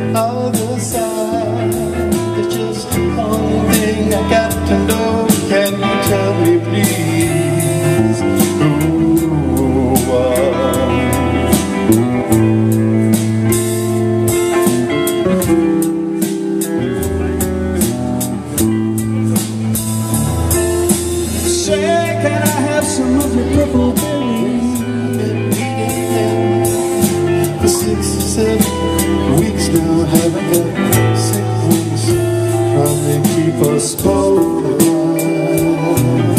other side. There's just one thing I got to know. Can you tell me please? Say, can I have some of your purple berries? For 6 or 7 weeks now, haven't got sick ones. Probably keep us both alive.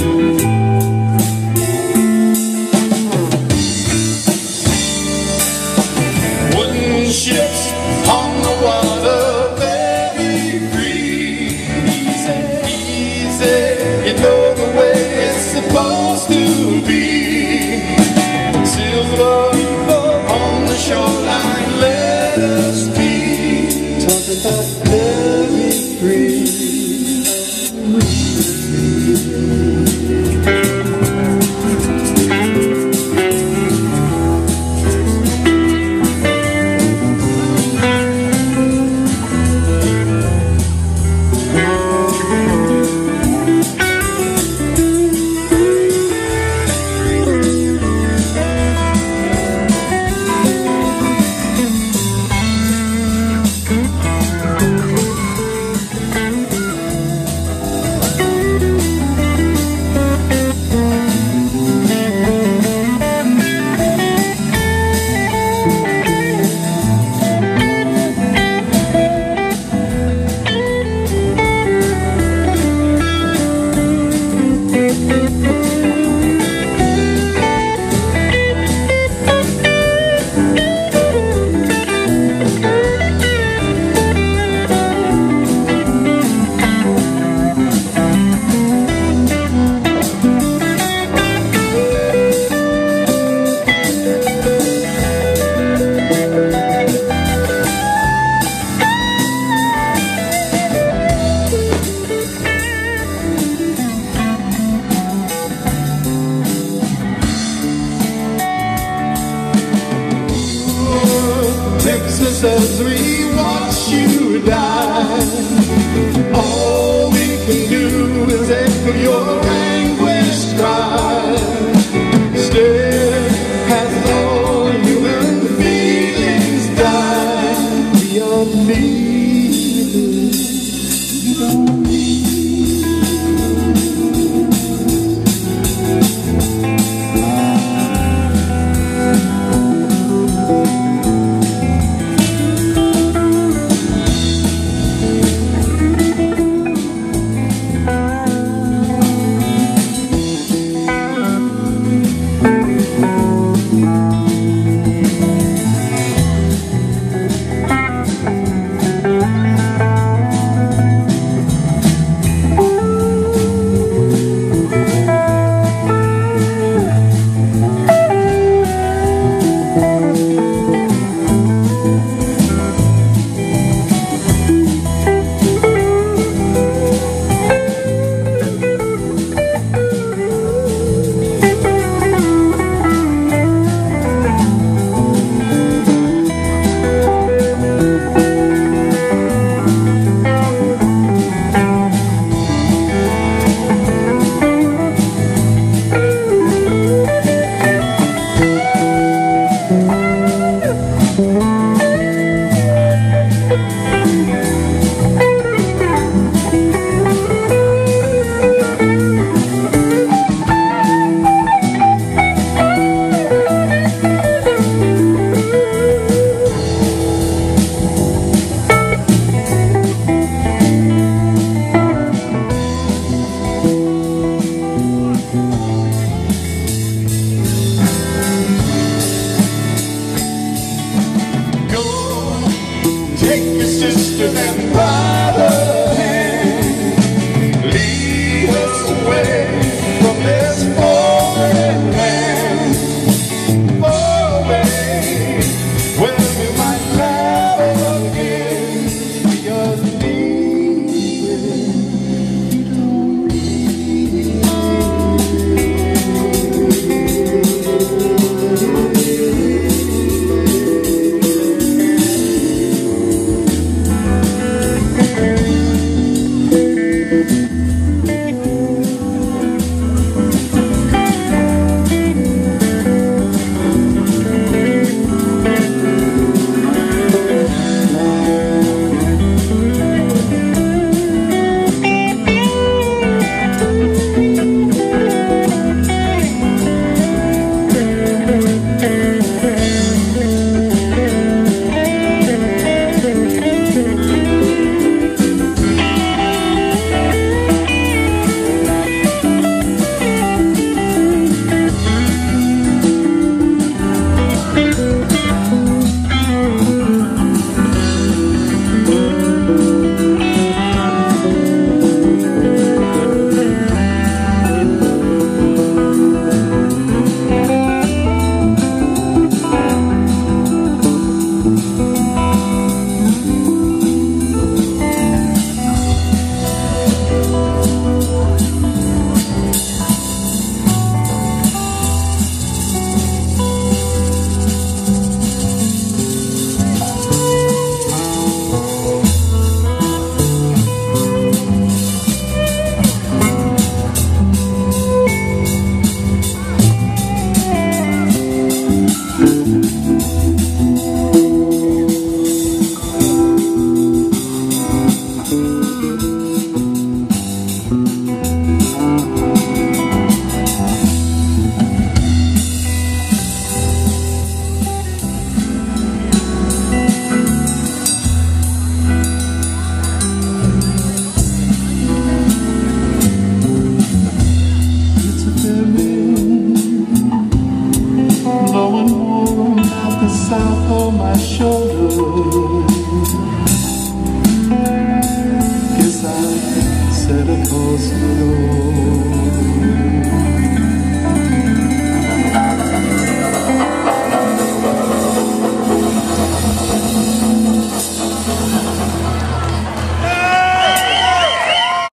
Wooden ships on the water, very breezy, easy. You know the way it's supposed to be. Silver on the shoreline, let us be. Talking about very free. As we watch you die, all we can do is echo your anguished cry. Stay as all human feelings die. Beyond me, you don't need. on my shoulder. Guess I set a course to go.